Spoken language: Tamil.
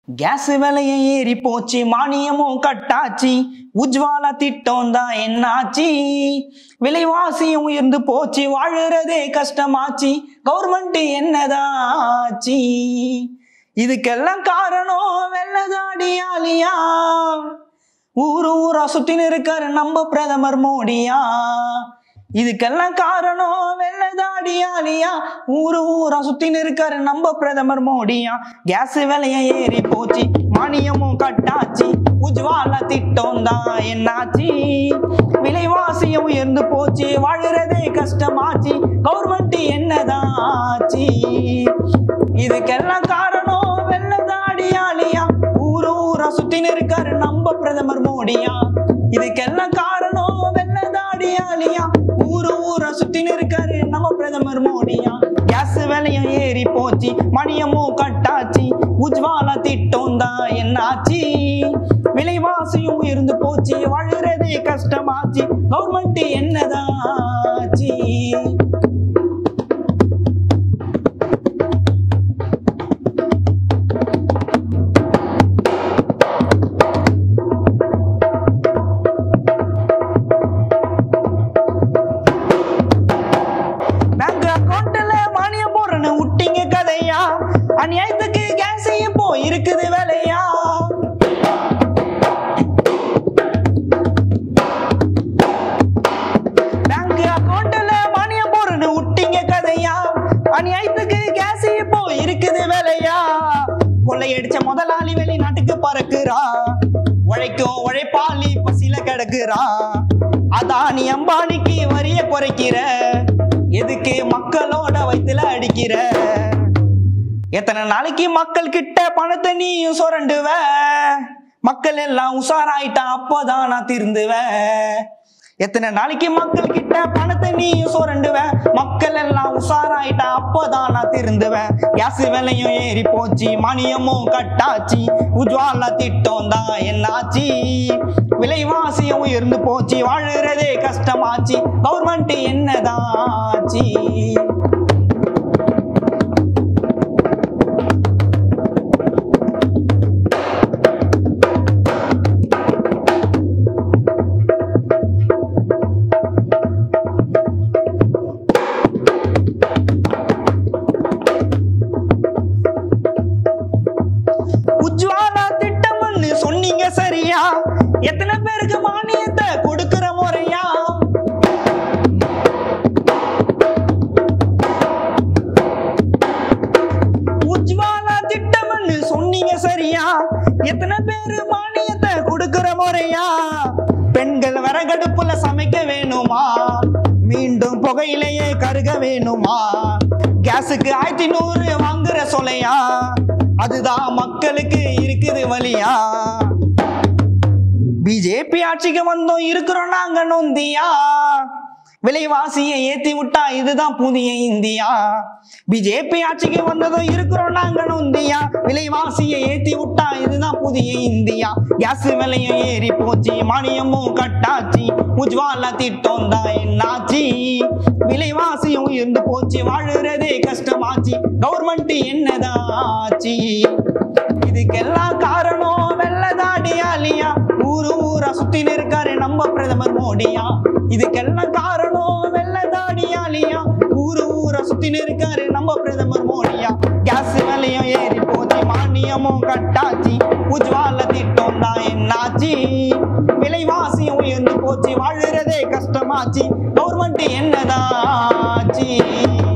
கேஸ் விலையை ஏறி போச்சு, மானியமும் கட்டாச்சு, உஜ்வாலா திட்டம் தான் என்னாச்சு, விலைவாசியும் உயர்ந்து போச்சு, வாழுறதே கஷ்டமாச்சு, கவர்மெண்ட் என்னதாச்சு, இதுக்கெல்லாம் காரணம் வெள்ளதாடி ஆலியா, ஊரு ஊரா சுத்தின்னு இருக்காரு நம்ம பிரதமர் மோடியா, இதுக்கெல்லாம் காரணம் வெள்ளதாடி ஆலியா, ஊரு ஊரா சுத்தின்னு இருக்காரு நம்ம பிரதமர் மோடியா, கேஸ் விலையை ஏறி போச்சு, மானியமும் கட்டாச்சு, உஜ்வாலா திட்டம் தான் என்னாச்சு, விலைவாசியும் உயர்ந்து போச்சு, வாழுறதே கஷ்டமாச்சு, கவர்மெண்ட் என்னதாச்சு, இதுக்கெல்லாம் காரணம் வெள்ளதாடி ஆலியா, ஊரு ஊரா சுத்தின்னு இருக்காரு நம்ம பிரதமர் மோடியா, இதுக்கெல்லாம் காரணம் வெள்ளதாடி ஆலியா, ஊரு ஊரா சுத்தின்னு இருக்காரு நம்ம பிரதமர் மோடியா, கேஸ் விலையும் ஏறி போச்சு, மானியமும் கட்டாச்சு, உஜ்வாலா திட்டம் தான் என்னாச்சு, விலைவாசியும் உயர்ந்து போச்சு, வாழுறதே கஷ்டமாச்சு, கவர்மெண்ட் என்னதாச்சு. அநியாயத்துக்கு கேஸ் இப்போ இருக்குது வேலையா, பேங்க் அக்கௌண்ட்ல மானியம் போறன்னு விட்டீங்க கதையா, அநியாயத்துக்கு கேஸ் இப்போ இருக்குது வேலையா, கொள்ளையடிச்ச முதலாளி வெளிநாட்டுக்கு பறக்குறா, உழைக்கும் உழைப்பாளி பசியில கிடக்குறா, அதானி அம்பானிக்கு வரிய குறைக்கிற, எதுக்கு மக்களோட வயித்துல அடிக்கிற, எத்தனை நாளைக்கு மக்கள் கிட்ட பணத்தை நீயும் சுரண்டுவ, மக்கள் எல்லாம் உஷாராயிட்டா அப்போதான் நான் திருந்துவேன், எத்தனை நாளைக்கு மக்கள் கிட்ட பணத்தை நீயும் சுரண்டுவ, மக்கள் எல்லாம் உஷாராயிட்டா அப்போதான் நான் திருந்துவேன், கேஸ் விலையும் ஏறி போச்சு, மானியமும் கட்டாச்சு, உஜ்வாலா திட்டம் தான் என்னாச்சு, விலைவாசியும் உயர்ந்து போச்சு, வாழுறதே கஷ்டமாச்சு, கவர்மெண்ட் என்னதாச்சு. உஜ்வாலா திட்டம்னு சொன்னீங்க சரியா, எத்தனை பேருக்கு மானியத்தை கொடுக்கிற முறையா, உஜ்வாலா திட்டம்னு சொன்னீங்க சரியா, எத்தனை பேரு மானியத்தை கொடுக்கிற முறையா, பெண்கள் விறகடுப்புல சமைக்க வேணுமா, மீண்டும் புகையிலேயே கருக வேணுமா, கேஸுக்கு 1100 வாங்குற சொல்லையா, அதுதான் மக்களுக்கு இருக்குது வலியா, பிஜேபி ஆட்சிக்கு வந்தோம் இருக்கிறோம் நாங்க நொந்தியா, விலைவாசியை ஏத்தி விட்டா இதுதான் புதிய இந்தியா, பிஜேபி ஆட்சிக்கு வந்ததும் இருக்கிறோம் நாங்க நொந்தியா, விலைவாசியை ஏத்தி விட்டா இதுதான் புதிய இந்தியா, கேஸ் விலையும் ஏறி போச்சு, மானியமும் கட்டாச்சு, உஜ்வாலா திட்டம் தான் என்னாச்சு, விலைவாசியும் உயர்ந்து போச்சு, வாழுறதே கஷ்டமாச்சு, கவர்மெண்ட் என்னதாச்சு, இதுக்கெல்லாம் காரணம் வெள்ளதாடி ஆலியா, ஊரு ஊரா சுத்தின்னு இருக்காரு நம்ம பிரதமர் மோடியா, இதுக்கெல்லாம் காரணம் வெள்ளதாடி ஆலியா, ஊரு ஊரா சுத்தின்னு இருக்காரு நம்ம பிரதமர் மோடியா, கேஸ் விலையும் ஏறி போச்சு, மானியமும் கட்டாச்சு, உஜ்வாலா திட்டம் தான் என்னாச்சு, விலைவாசியும் உயர்ந்து போச்சு, வாழுறதே கஷ்டமாச்சு, கவர்மெண்ட் என்னதாச்சு.